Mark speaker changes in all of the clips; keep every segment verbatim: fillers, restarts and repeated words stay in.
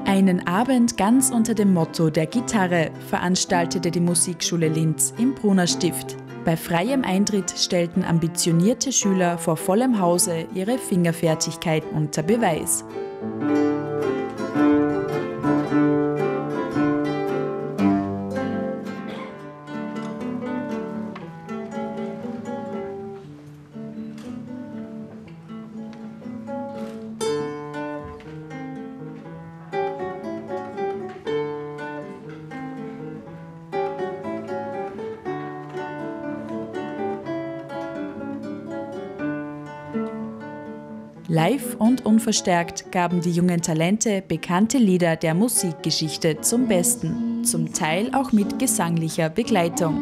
Speaker 1: Einen Abend ganz unter dem Motto der Gitarre veranstaltete die Musikschule Linz im Brunnerstift. Bei freiem Eintritt stellten ambitionierte Schüler vor vollem Hause ihre Fingerfertigkeit unter Beweis. Live und unverstärkt gaben die jungen Talente bekannte Lieder der Musikgeschichte zum Besten, zum Teil auch mit gesanglicher Begleitung.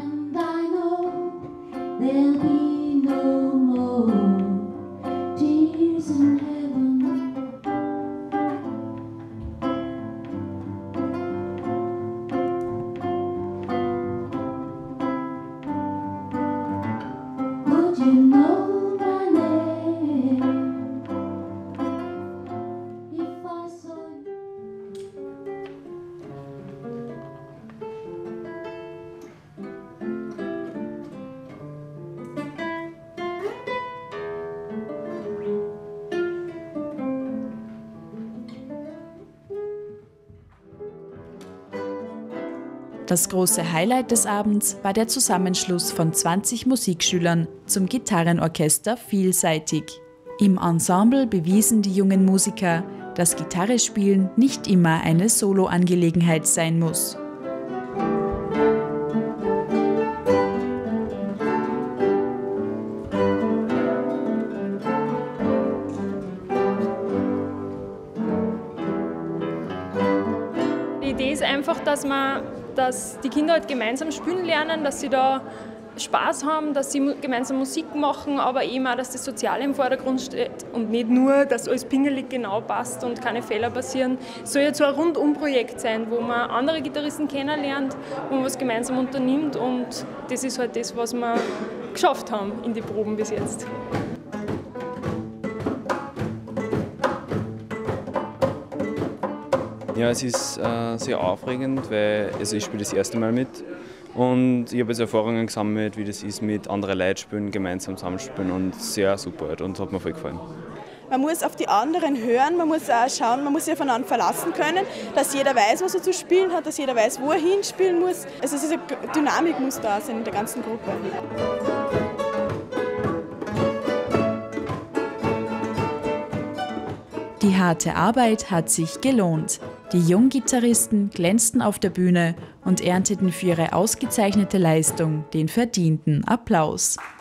Speaker 1: Das große Highlight des Abends war der Zusammenschluss von zwanzig Musikschülern zum Gitarrenorchester Vielseitig. Im Ensemble bewiesen die jungen Musiker, dass Gitarre spielen nicht immer eine Solo-Angelegenheit sein muss.
Speaker 2: Die Idee ist einfach, dass man dass die Kinder halt gemeinsam spielen lernen, dass sie da Spaß haben, dass sie gemeinsam Musik machen, aber eben auch, dass das Soziale im Vordergrund steht und nicht nur, dass alles pingelig genau passt und keine Fehler passieren. Es soll jetzt so ein Rundum-Projekt sein, wo man andere Gitarristen kennenlernt, wo man was gemeinsam unternimmt, und das ist halt das, was wir geschafft haben in die Proben bis jetzt.
Speaker 3: Ja, es ist äh, sehr aufregend, weil also ich spiele das erste Mal mit und ich habe jetzt Erfahrungen gesammelt, wie das ist, mit anderen Leuten spielen, gemeinsam zusammenspielen, und sehr super und hat mir voll gefallen.
Speaker 4: Man muss auf die anderen hören, man muss auch schauen, man muss sich aufeinander verlassen können, dass jeder weiß, was er zu spielen hat, dass jeder weiß, wo er hinspielen muss. Also diese Dynamik muss da sein in der ganzen Gruppe.
Speaker 1: Die harte Arbeit hat sich gelohnt. Die Junggitarristen glänzten auf der Bühne und ernteten für ihre ausgezeichnete Leistung den verdienten Applaus.